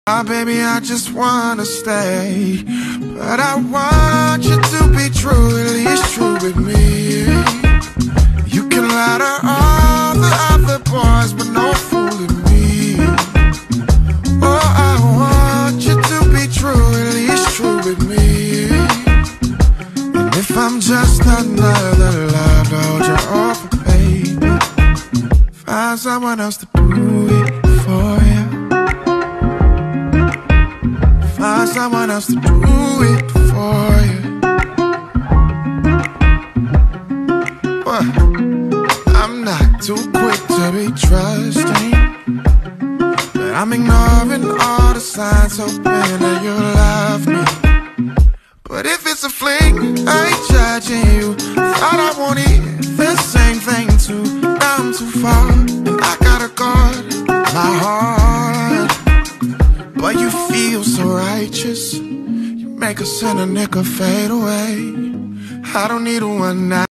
Baby, I just wanna stay, but I want you to be true, at least true with me. You can lie to all the other boys, but no fooling me. Oh, I want you to be true, at least true with me. And if I'm just another love, hold you over, baby. Find someone else to do it for you. Find someone else to do it for you. What? I'm not too quick to be trusting, but I'm ignoring all the signs, hoping that you love me. But if it's a fling, I ain't judging you. Thought I wanted the same thing too. Now I'm too far, and I gotta guard my heart. But you feel so righteous, you make a sinner nigga fade away. I don't need a one night